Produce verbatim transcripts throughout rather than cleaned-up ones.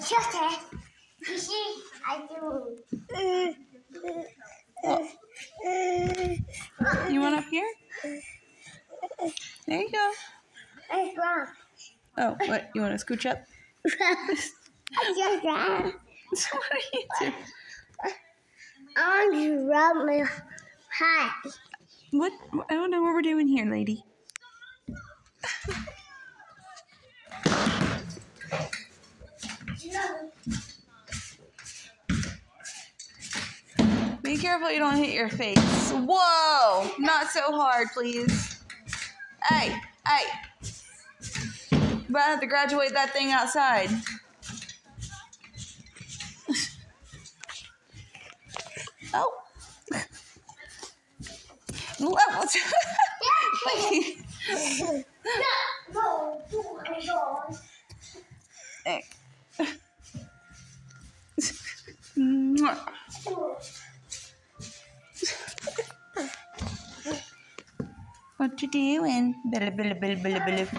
Shut it. You see, I do. Oh. You want up here? There you go. It's wrong. Oh, what? You want to scooch up? I just ran. What are you doing? I want to rub my hat. What? I don't know what we're doing here, lady. Be careful you don't hit your face. Whoa! Not so hard, please. Hey, hey. But I have to graduate that thing outside. Oh. Level two. No, no, no. Hey. Mwah. What you doing? Billa, billa, billa, billa, billa.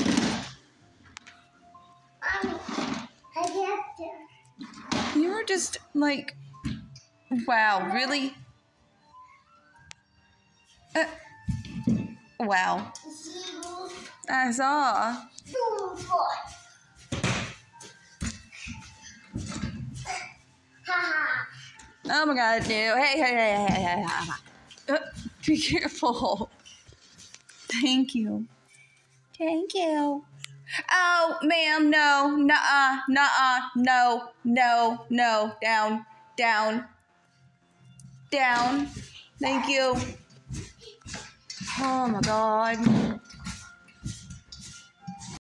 Um, I get You were just like, wow, really? Uh, wow. I saw. Oh my God, no. Hey, hey, hey, hey, hey, hey. Uh, be careful. Thank you. Thank you. Oh, ma'am, no. Nuh-uh, nuh-uh, no, no, no. Down, down, down. Thank you. Oh my God.